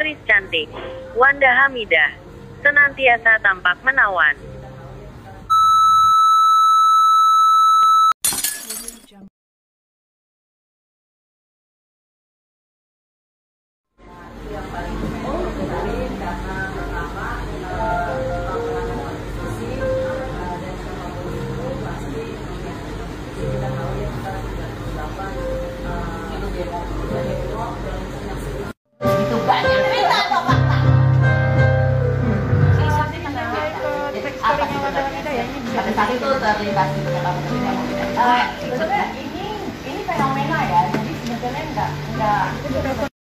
aktris cantik, Wanda Hamidah, senantiasa tampak menawan. Itu banyak cerita atau fakta? Pada saat itu terlintas di beberapa sebenarnya ini fenomena ya, jadi sebetulnya enggak